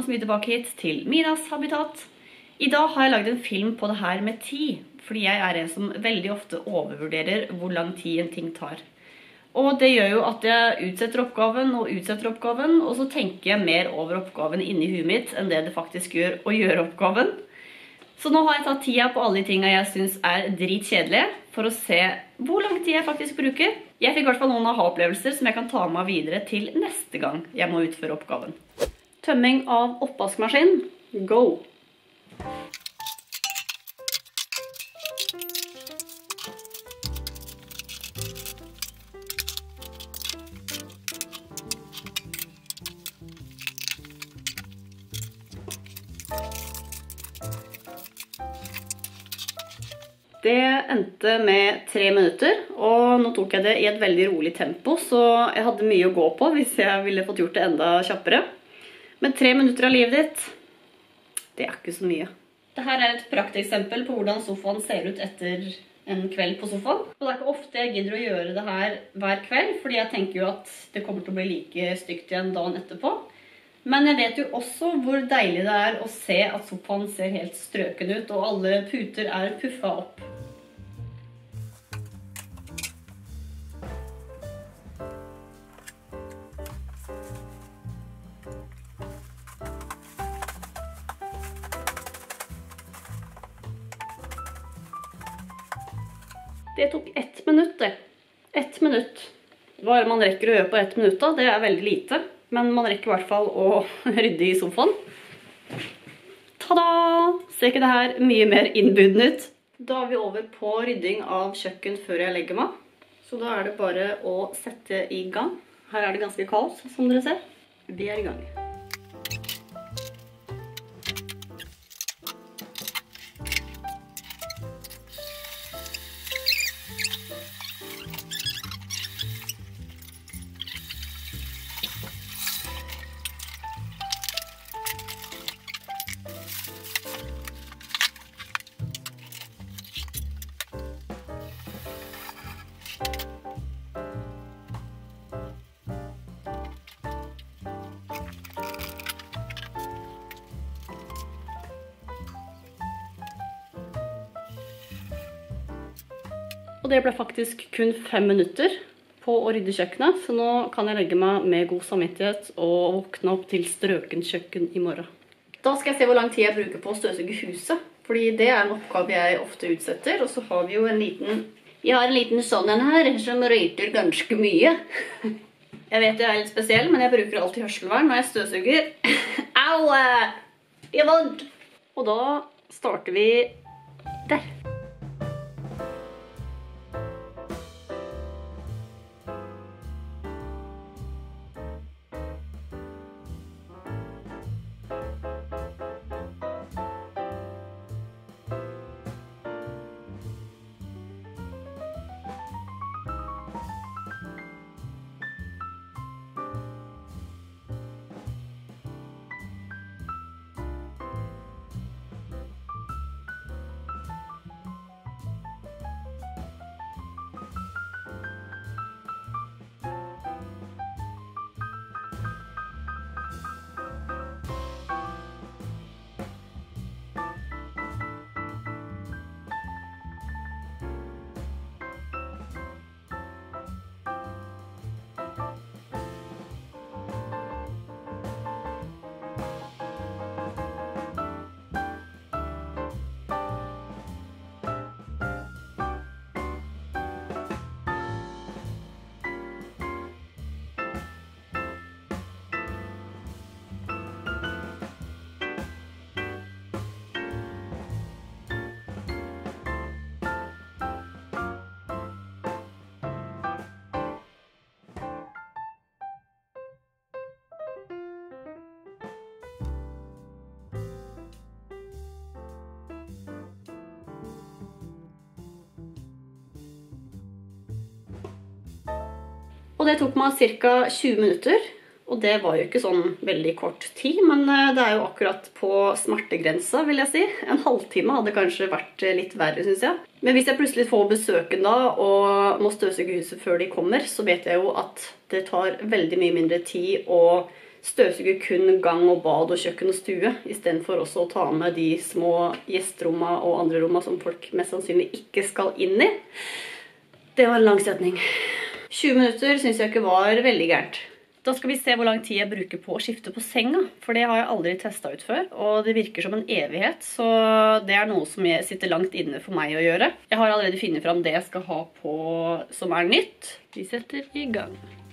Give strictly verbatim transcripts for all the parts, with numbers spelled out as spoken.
så mye tilbake hit til Minas Habitat. I dag har jeg laget en film på det her med tid, fordi jeg er en som veldig ofte overvurderer hvor lang tid en ting tar. Og det gjør jo at jeg utsetter oppgaven og utsetter oppgaven, og så tenker jeg mer over oppgaven inni huet mitt enn det det faktisk gjør å gjøre oppgaven. Så nå har jeg tatt tida på alle de tingene jeg synes er dritkjedelige, for å se hvor lang tid jeg faktisk bruker. Jeg fikk i hvert fall noen aha-opplevelser som jeg kan ta med videre til neste gang jeg må utføre oppgaven. Tømming av oppvaskmaskin. Go! Det endte med tre minutter, og nå tok jeg det i et veldig rolig tempo, så jeg hadde mye å gå på hvis jeg ville fått gjort det enda kjappere. Men tre minutter av livet ditt, det er ikke så mye. Dette er et prakteksempel på hvordan sofaen ser ut etter en kveld på sofaen. Og det er ikke ofte jeg gidder å gjøre det her hver kveld, fordi jeg tenker jo at det kommer til å bli like stygt igjen dagen etterpå. Men jeg vet jo også hvor deilig det er å se at sofaen ser helt strøken ut, og alle puter er puffa opp. Det tok ett minutt, det. Ett minutt. Hva er det man rekker å gjøre på ett minutt da? Det er veldig lite. Men man rekker i hvert fall å rydde i sofaen. Tada! Ser ikke det her mye mer innbydende ut? Da er vi over på rydding av kjøkken før jeg legger meg. Så da er det bare å sette i gang. Her er det ganske kaldt, som dere ser. Vi er i gang. Og det ble faktisk kun fem minutter på å rydde kjøkkenet, så nå kan jeg legge meg med god samvittighet og våkne opp til strøken kjøkken i morgen. Da skal jeg se hvor lang tid jeg bruker på å støvsuge huset, fordi det er en oppgave jeg ofte utsetter, og så har vi jo en liten... Vi har en liten sånn en her som røyter ganske mye. Jeg vet jeg er litt spesiell, men jeg bruker alltid hørselvern når jeg støvsuger. Au! Det er vondt! Og da starter vi der. Og det tok meg cirka tjue minutter, og det var jo ikke sånn veldig kort tid, men det er jo akkurat på smertegrensa, vil jeg si. En halvtime hadde kanskje vært litt verre, synes jeg. Men hvis jeg plutselig får besøken da, og må støvsuge huset før de kommer, så vet jeg jo at det tar veldig mye mindre tid å støvsuger kun gang og bad og kjøkken og stue, i stedet for også å ta med de små gjesteromma og andre romma som folk mest sannsynlig ikke skal inn i. Det var en lang setning. tjue minutter synes jeg ikke var veldig gærent. Da skal vi se hvor lang tid jeg bruker på å skifte på senga, for det har jeg aldri testet ut før, og det virker som en evighet, så det er noe som jeg sitter langt inne for meg å gjøre. Jeg har allerede funnet fram det jeg skal ha på som er nytt. Vi setter i gang.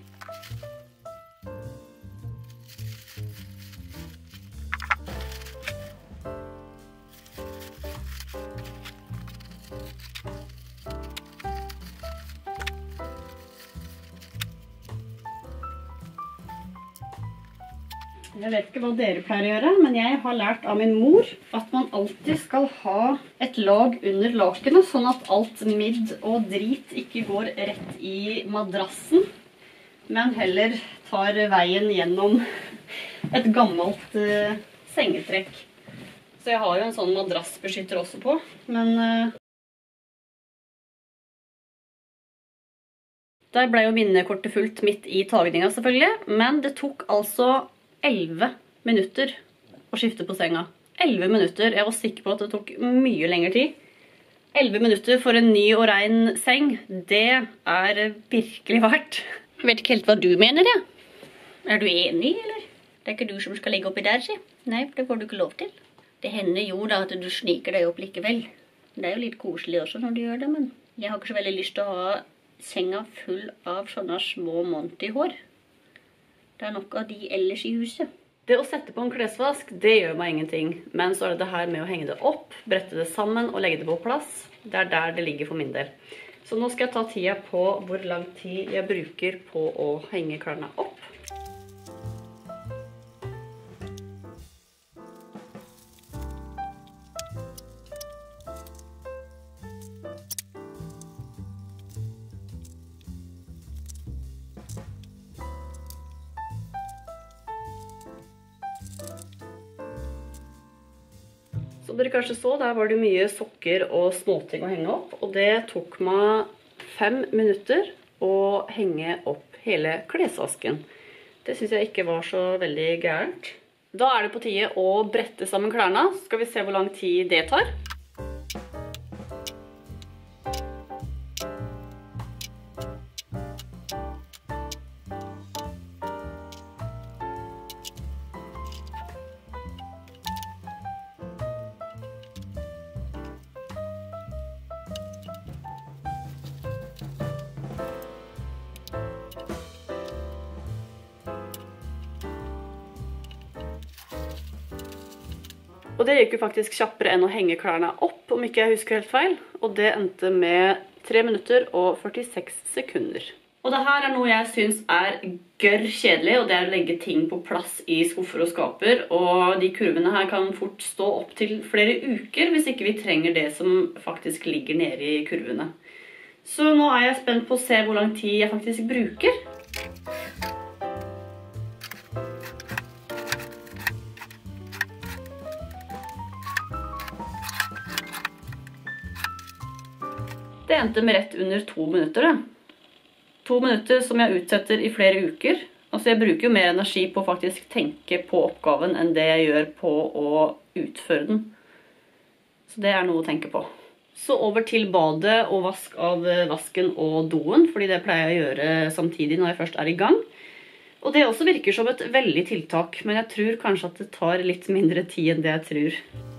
Jeg vet ikke hva dere pleier å gjøre, men jeg har lært av min mor at man alltid skal ha et lag under lakenet, sånn at alt midd og drit ikke går rett i madrassen, men heller tar veien gjennom et gammelt uh, sengetrekk. Så jeg har jo en sånn madrassbeskytter også på, men uh, der ble jo minnekortet fullt midt i tagninga selvfølgelig, men det tok altså elleve minutter å skifte på senga. elleve minutter. Jeg var sikker på at det tok mye lengre tid. elleve minutter for en ny og ren seng, det er virkelig verdt. Jeg vet ikke helt hva du mener, ja. Er du enig, eller? Det er ikke du som skal ligge oppi der, si. Nei, for det får du ikke lov til. Det hender jo da at du sniker deg opp likevel. Det er jo litt koselig også når du gjør det, men jeg har ikke så veldig lyst til å ha senga full av sånne små Monty-hår. Det er nok av de ellers i huset. Det å sette på en klesvask, det gjør meg ingenting. Men så er det det her med å henge det opp, brette det sammen og legge det på plass. Det er der det ligger for min del. Så nå skal jeg ta tida på hvor lang tid jeg bruker på å henge klærne opp. Som dere kanskje så, der var det mye sokker og småting å henge opp, og det tok meg fem minutter å henge opp hele klesvasken. Det synes jeg ikke var så veldig gærent. Da er det på tide å brette sammen klærne. Skal vi se hvor lang tid det tar. Og det gikk jo faktisk kjappere enn å henge klærne opp, om ikke jeg husker helt feil. Og det endte med tre minutter og førtiseks sekunder. Og det her er noe jeg synes er gørr kjedelig, og det er å legge ting på plass i skuffer og skaper. Og de kurvene her kan fort stå opp til flere uker, hvis ikke vi trenger det som faktisk ligger nede i kurvene. Så nå er jeg spent på å se hvor lang tid jeg faktisk bruker. Det endte med rett under to minutter, det. To minutter som jeg utsetter i flere uker. Altså jeg bruker jo mer energi på å faktisk tenke på oppgaven enn det jeg gjør på å utføre den. Så det er noe å tenke på. Så over til badet og vask av vasken og doen, fordi det pleier jeg å gjøre samtidig når jeg først er i gang. Og det også virker som et veldig tiltak, men jeg tror kanskje at det tar litt mindre tid enn det jeg tror.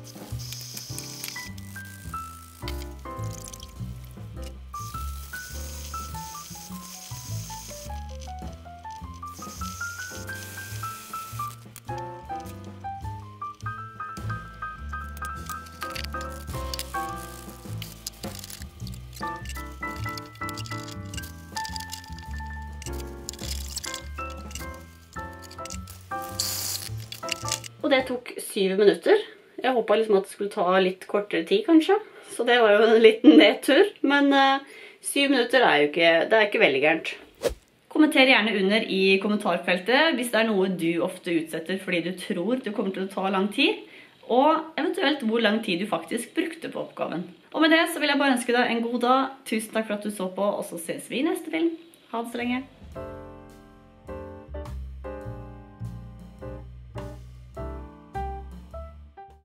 Og det tok syv minutter. Jeg håpet liksom at det skulle ta litt kortere tid, kanskje. Så det var jo en liten nedtur. Men uh, syv minutter er jo ikke, det er ikke veldig gærent. Kommenter gjerne under i kommentarfeltet hvis det er noe du ofte utsetter fordi du tror det kommer til å ta lang tid. Og eventuelt hvor lang tid du faktisk brukte på oppgaven. Og med det så vil jeg bare ønske deg en god dag. Tusen takk for at du så på, og så ses vi i neste film. Ha det så lenge.